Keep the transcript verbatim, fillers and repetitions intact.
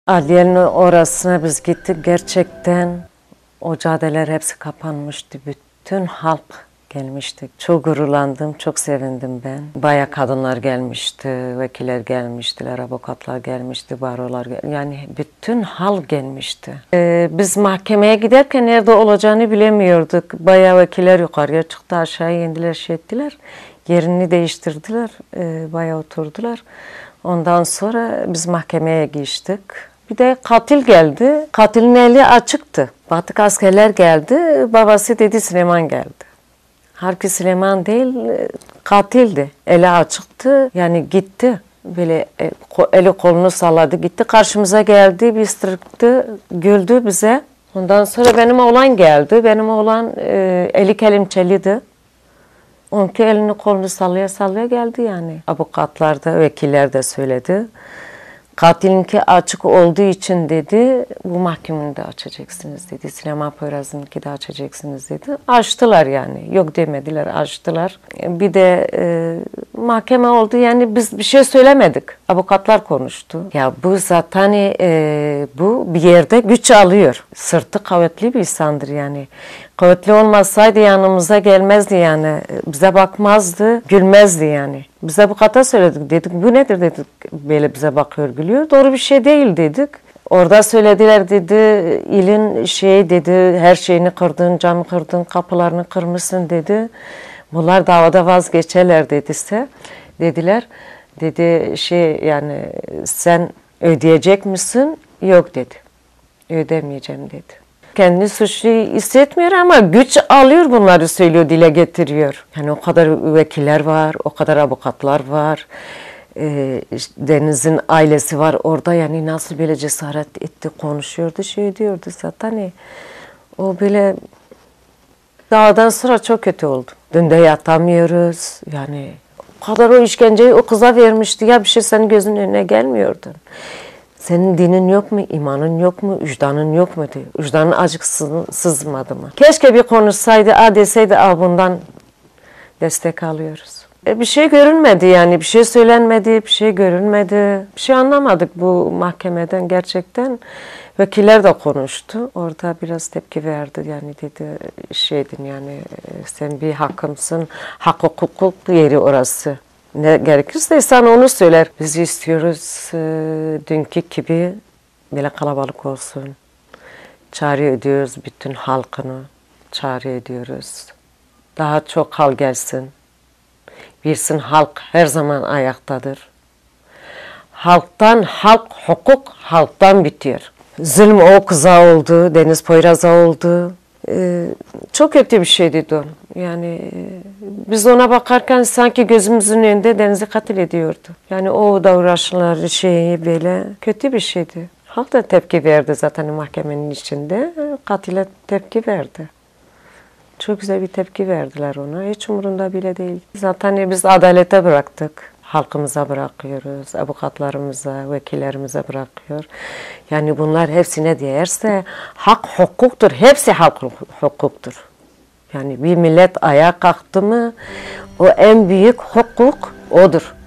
Adliyenin orasına biz gittik. Gerçekten o caddeler hepsi kapanmıştı. Bütün halk gelmişti. Çok gururlandım, çok sevindim ben. Bayağı kadınlar gelmişti, vekiller gelmiştiler, avukatlar gelmişti, barolar gelmişti. Yani bütün halk gelmişti. Ee, biz mahkemeye giderken nerede olacağını bilemiyorduk. Bayağı vekiller yukarıya çıktı, aşağıya indiler, şey ettiler. Yerini değiştirdiler, ee, bayağı oturdular. Ondan sonra biz mahkemeye geçtik. Bir de katil geldi. Katilin eli açıktı. Batık askerler geldi. Babası dedi Süleyman geldi. Halbuki Süleyman değil, katildi. Eli açıktı. Yani gitti. Böyle eli kolunu salladı. Gitti karşımıza geldi. Bir ısırıktı. Güldü bize. Ondan sonra benim oğlan geldi. Benim oğlan e, eli kelimçeliydi. Onunki elini kolunu sallaya sallaya geldi yani. Avukatlar da, vekiller de söyledi. Katilinki açık olduğu için dedi, bu mahkemeyi de açacaksınız dedi. Süleyman Poyraz'ınki de açacaksınız dedi. Açtılar yani. Yok demediler, açtılar. Bir de e, mahkeme oldu yani biz bir şey söylemedik. Avukatlar konuştu. Ya bu zaten e, bu bir yerde güç alıyor. Sırtı kuvvetli bir insandır yani. Kuvvetli olmasaydı yanımıza gelmezdi yani. Bize bakmazdı, gülmezdi yani. Bize bu kata söyledik dedik. Bu nedir dedik. Böyle bize bakıyor, gülüyor. Doğru bir şey değil dedik. Orada söylediler dedi. İlin şey dedi. Her şeyini kırdın, camı kırdın, kapılarını kırmışsın dedi. Bunlar davada vazgeçerler dediyse. Dediler. Dedi şey yani sen ödeyecek misin? Yok dedi. Ödemeyeceğim dedi. Kendini suçlu hissetmiyor ama güç alıyor bunları söylüyor, dile getiriyor. Yani o kadar vekiller var, o kadar avukatlar var. E, Deniz'in ailesi var orada yani nasıl böyle cesaret etti, konuşuyordu, şey diyordu zaten. E, o böyle dağdan sonra çok kötü oldu. Dün de yatamıyoruz yani. O kadar o işkenceyi o kıza vermişti ya bir şey senin gözünün önüne gelmiyordu. Senin dinin yok mu, imanın yok mu, vicdanın yok mu diyor. Vicdanın acık sızmadı mı? Keşke bir konuşsaydı, a deseydi, a bundan destek alıyoruz. E bir şey görünmedi yani, bir şey söylenmedi, bir şey görünmedi. Bir şey anlamadık bu mahkemeden gerçekten. Vekiller de konuştu. Orada biraz tepki verdi yani dedi şeydin yani sen bir hakımsın, hak hukuk yeri orası. Ne gerekirse insan onu söyler. Biz istiyoruz e, dünkü gibi böyle kalabalık olsun. Çağrı ediyoruz bütün halkını. Çağrı ediyoruz. Daha çok hal gelsin. Bilsin halk her zaman ayaktadır. Halktan halk, hukuk halktan bitiyor. Zulüm o kıza oldu, Deniz Poyraz'a oldu. Ee, çok kötü bir şeydi o. Yani biz ona bakarken sanki gözümüzün önünde Deniz'i katil ediyordu. Yani o da uğraşılan şeyi böyle kötü bir şeydi. Halk da tepki verdi zaten mahkemenin içinde. Katile tepki verdi. Çok güzel bir tepki verdiler ona. Hiç umurunda bile değil. Zaten biz adalete bıraktık. Halkımıza bırakıyoruz, avukatlarımıza, vekillerimize bırakıyor. Yani bunlar hepsine değerse hak hukuktur. Hepsi hak hukuktur. Yani bir millet ayağa kalktı mı o en büyük hukuk odur.